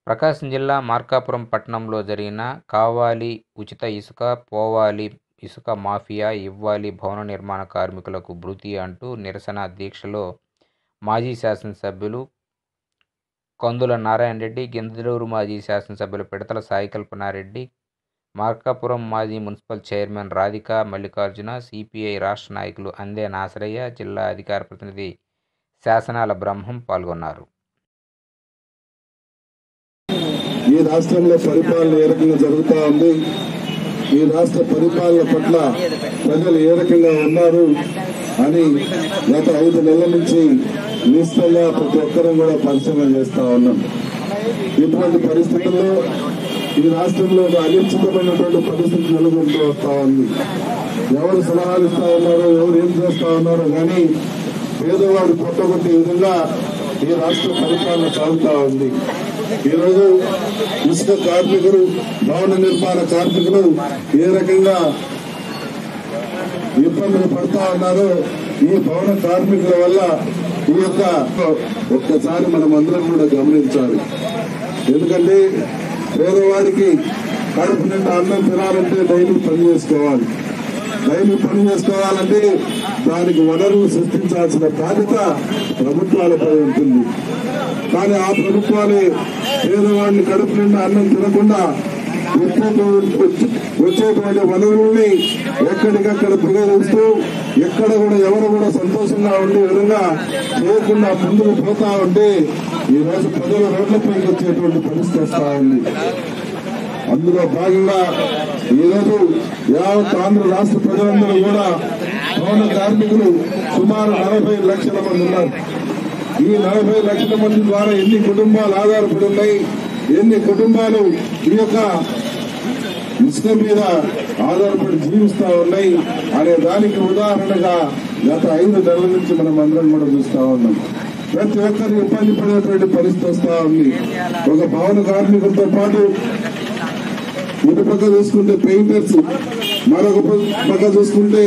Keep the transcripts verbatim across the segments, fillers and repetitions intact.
ప్రకాశం జిల్లా మార్కాపురం పట్టణంలో జరిగిన కావాలి ఉచిత ఇసుక, పోవాలి ఇసుక మాఫియా, ఇవ్వాలి భవన నిర్మాణ కార్మికులకు భృతి అంటూ నిరసన దీక్షలో మాజీ శాసనసభ్యులు కందుల నారాయణ రెడ్డి, గిద్దలూరు మాజీ శాసనసభ్యులు పిడతల సాయికల్పనారెడ్డి, మార్కాపురం మాజీ municipal chairman Radhika Mallikarjuna, CPI రాష్ట్ర నాయకులు అందే నాసరయ్య, జిల్లా అధికార ప్రతినిధి శాసనాల బ్రహ్మం పాల్గొన్నారు. ఈ రాష్ట్రంలో పరిపాలన ఏ రకంగా జరుగుతూ ఉంది, ఈ రాష్ట్ర పరిపాలన పట్ల ప్రజలు ఏ రకంగా ఉన్నారు అని గత ఐదు నెలల నుంచి నిశ్చయంగా ప్రతి ఒక్కరూ కూడా పరిశీలన చేస్తా ఉన్నాం. ఇటువంటి పరిస్థితుల్లో ఈ రాష్ట్రంలో ఒక అనిశ్చితమైనటువంటి పరిస్థితి నెలకొంటూ వస్తా ఉంది. ఎవరు సలహాలు ఇస్తా ఉన్నారో, ఎవరు ఏం చేస్తా ఉన్నారో కానీ పేదవాడు పొట్టగొట్టే విధంగా ఈ రాష్ట్ర పరిపాలన సాగుతా ఉంది. ఈరోజు ఇసుక కార్మికులు, భవన నిర్మాణ కార్మికులు ఏ రకంగా ఇబ్బందులు పడతా ఉన్నారో ఈ భవన కార్మికుల వల్ల ఈ యొక్క ఒక్కసారి మనం అందరం కూడా గమనించాలి. ఎందుకంటే పేదవాడికి కడుపు నిండా అన్నం తినాలంటే డైలీ పని చేసుకోవాలి. డైలీ పని చేసుకోవాలంటే దానికి వనరులు సృష్టించాల్సిన బాధ్యత ప్రభుత్వాలపై ఉంటుంది. కానీ ఆ ప్రభుత్వాలే పేదవాడిని కడుపు నిండా అన్నం తినకుండా వచ్చేటువంటి వనరుల్ని ఎక్కడికక్కడ పిగేస్తూ ఎక్కడ కూడా ఎవరు కూడా సంతోషంగా ఉండే విధంగా చేయకుండా ముందుకు పోతా ఉంటే ఈ రోజు ప్రజలు రోడ్లపైకి వచ్చేటువంటి పరిస్థితి వస్తా ఉంది. అందులో భాగంగా ఈరోజు యావత్ ఆంధ్ర రాష్ట్ర ప్రజలందరూ కూడా భవన కార్మికులు సుమారు నలభై లక్షల మంది ఉన్నారు. ఈ నలభై లక్షల మంది ద్వారా ఎన్ని కుటుంబాలు ఆధారపడి ఉన్నాయి, ఎన్ని కుటుంబాలు ఈ యొక్క ఇసుక మీద ఆధారపడి జీవిస్తా ఉన్నాయి అనే దానికి ఉదాహరణగా గత ఐదు నెలల నుంచి మనం అందరం కూడా చూస్తా ఉన్నాం. ప్రతి ఒక్కరు ఇబ్బంది పడేటువంటి పరిస్థితి వస్తా ఉంది. ఒక భవన కార్మికులతో పాటు ఇటు పక్క చూసుకుంటే పెయింటర్స్, మరొక పక్క చూసుకుంటే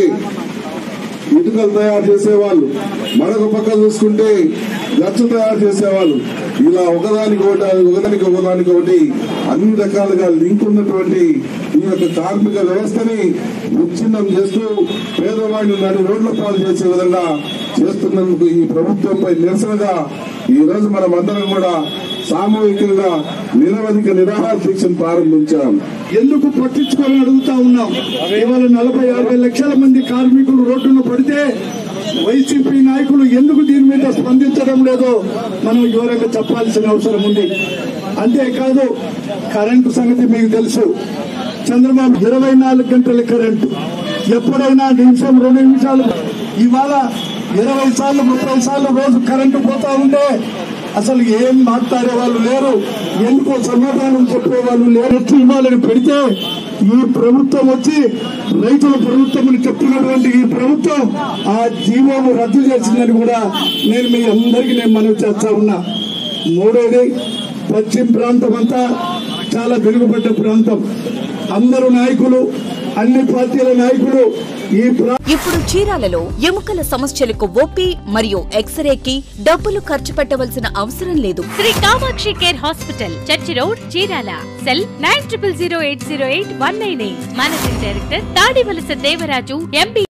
ఇటుకలు తయారు చేసేవాళ్ళు, మరొక పక్క చూసుకుంటే గచ్చు తయారు చేసేవాళ్ళు, ఇలా ఒకదానికి ఒకటి ఒకదానికి ఒకదానికి ఒకటి అన్ని రకాలుగా లింక్ ఉన్నటువంటి ఈ యొక్క కార్మిక వ్యవస్థని విచ్ఛిన్నం చేస్తూ పేదవాడిని నడి రోడ్ల పాలు చేసే విధంగా చేస్తున్నందుకు ఈ ప్రభుత్వంపై నిరసనగా ఈ రోజు మనం అందరం కూడా సామూహికంగా నిరవధిక నిరాహార దీక్షను ప్రారంభించాం. ఎందుకు పట్టించుకొని అడుగుతా ఉన్నాం. ఇవాళ నలభై యాభై లక్షల మంది కార్మికులు రోడ్డున పడితే వైసీపీ నాయకులు ఎందుకు దీని మీద స్పందించడం లేదో మనం వివరంగా చెప్పాల్సిన అవసరం ఉంది. అంతేకాదు కరెంటు సంగతి మీకు తెలుసు. చంద్రబాబు ఇరవై నాలుగు గంటల కరెంటు, ఎప్పుడైనా నిమిషం రెండు నిమిషాలు, ఇవాళ ఇరవై సార్లు ముప్పై సార్లు రోజు కరెంటు పోతా ఉంటే అసలు ఏం మాట్లాడే వాళ్ళు లేరు, ఎందుకో సమాధానం చెప్పే వాళ్ళు లేరు. ఇవ్వాలని పెడితే ఈ ప్రభుత్వం వచ్చి రైతుల ప్రభుత్వం అని చెప్తున్నటువంటి ఈ ప్రభుత్వం ఆ జీవోను రద్దు చేసిందని కూడా నేను మీ అందరికీ నేను మనవి చేస్తా ఉన్నా. మూడోది, పశ్చిమ ప్రాంతం అంతా చాలా వెనుకబడ్డ ప్రాంతం. అందరూ నాయకులు, అన్ని పార్టీల నాయకులు ఈ ఇప్పుడు చీరాలలో ఎముకల సమస్యలకు ఓపీ మరియు ఎక్స్రేకి డబ్బులు ఖర్చు పెట్టవలసిన అవసరం లేదు. Shri Kamakshi care hospital, church road, Chirala. Cell nine triple zero eight zero eight one nine eight. Managing director Tadivalasa Devaraju, MP.